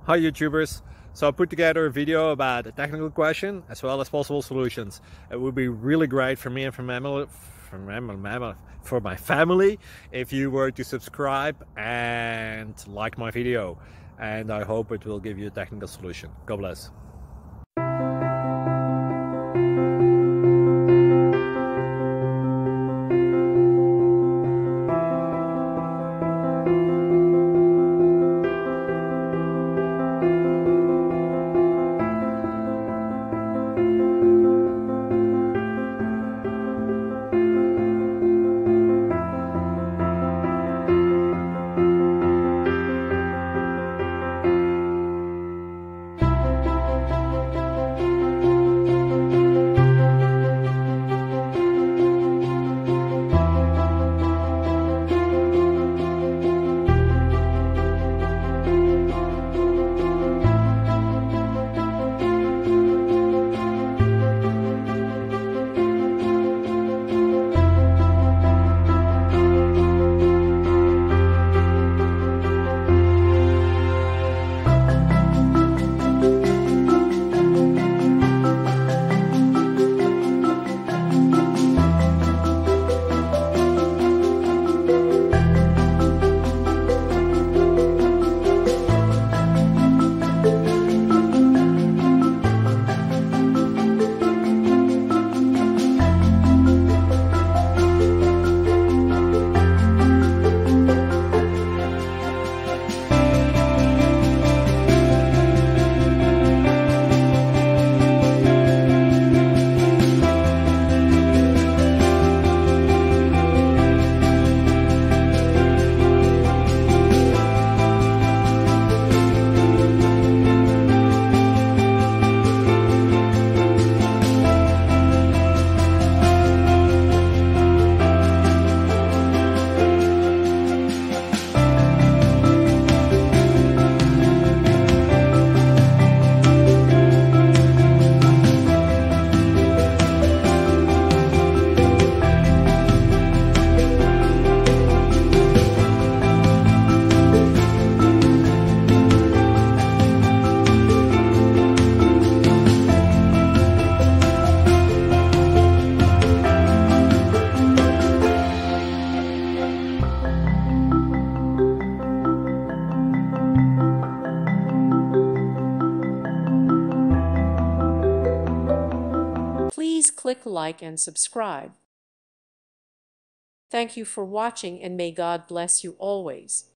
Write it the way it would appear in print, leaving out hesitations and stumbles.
Hi YouTubers. So I put together a video about a technical question as well as possible solutions. It would be really great for me and for my family if you were to subscribe and like my video, and I hope it will give you a technical solution. God bless. Please click like and subscribe. Thank you for watching, and may God bless you always.